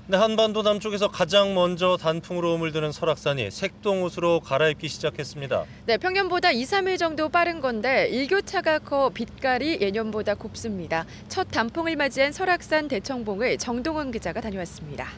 네, 한반도 남쪽에서 가장 먼저 단풍으로 물드는 설악산이 색동옷으로 갈아입기 시작했습니다. 네, 평년보다 2, 3일 정도 빠른 건데 일교차가 커 빛깔이 예년보다 곱습니다. 첫 단풍을 맞이한 설악산 대청봉을 정동원 기자가 다녀왔습니다.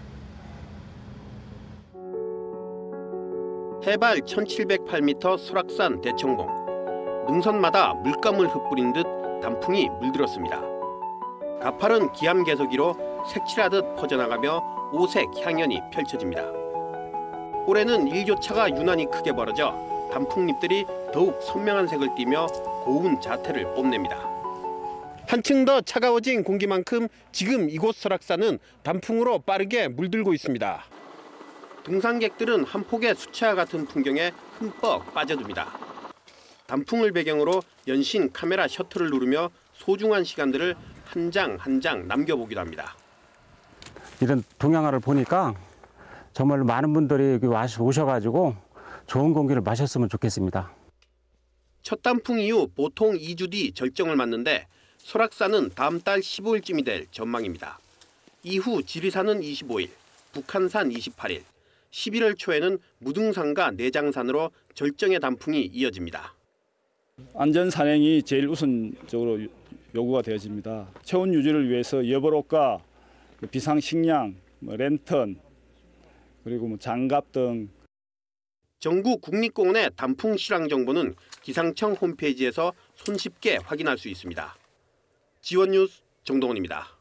해발 1708m 설악산 대청봉. 능선마다 물감을 흩뿌린 듯 단풍이 물들었습니다. 가파른 기암괴석이로 색칠하듯 퍼져나가며 오색 향연이 펼쳐집니다. 올해는 일교차가 유난히 크게 벌어져 단풍잎들이 더욱 선명한 색을 띠며 고운 자태를 뽐냅니다. 한층 더 차가워진 공기만큼 지금 이곳 설악산은 단풍으로 빠르게 물들고 있습니다. 등산객들은 한 폭의 수채화 같은 풍경에 흠뻑 빠져듭니다. 단풍을 배경으로 연신 카메라 셔터를 누르며 소중한 시간들을 한 장 한 장 남겨보기도 합니다. 이런 동양화를 보니까 정말 많은 분들이 여기 오셔가지고 좋은 공기를 마셨으면 좋겠습니다. 첫 단풍 이후 보통 2주 뒤 절정을 맞는데 설악산은 다음 달 15일쯤이 될 전망입니다. 이후 지리산은 25일, 북한산 28일, 11월 초에는 무등산과 내장산으로 절정의 단풍이 이어집니다. 안전 산행이 제일 우선적으로 요구가 되어집니다. 체온 유지를 위해서 여벌옷과 비상식량, 랜턴, 그리고 장갑 등. 전국 국립공원의 단풍 실황 정보는 기상청 홈페이지에서 손쉽게 확인할 수 있습니다. 지원뉴스 정동원입니다.